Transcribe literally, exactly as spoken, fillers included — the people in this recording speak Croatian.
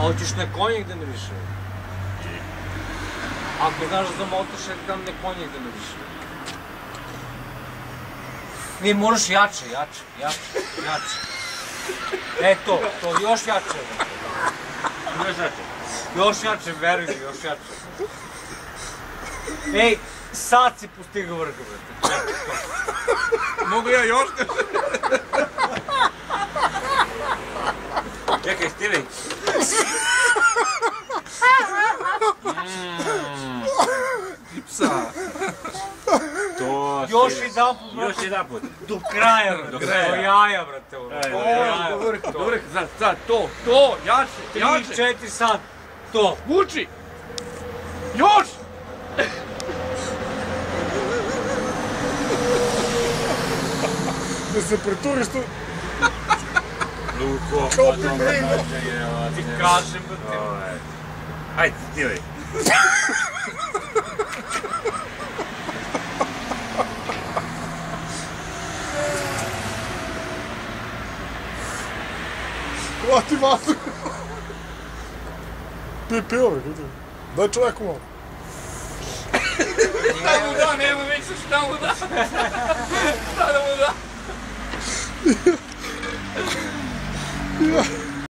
hoćeš na konjak da miriše. Ako znaš da motoš, dam ne konjak da miriše. Ne, moraš jače, jače, jače, jače. E to, to, još jače. Još jače. Još jače, veruj mi, još jače. Ej, sad si postigao vrh, brate. Mogu ja još nešto? Čekaj, stivi. Psa. To još jedan put, brate. Još jedan put. Do kraja, brate. Do kraja. Do jaja, brate. Do jaja. Do vrha, do vrha. Sad, sad, to, to, jače, jače. Tri, četiri, sad. To. Vuči. Još! Da se preturiš tu... Luko, kao pa dobro nađe, ti kažem, brate. Ajde, stivaj. Hvati vazduh. Pi, pi ovaj, ljudi. Daj čovjeku malo. Šta mu da, nema više šta mu da. Šta da mu da. Ja.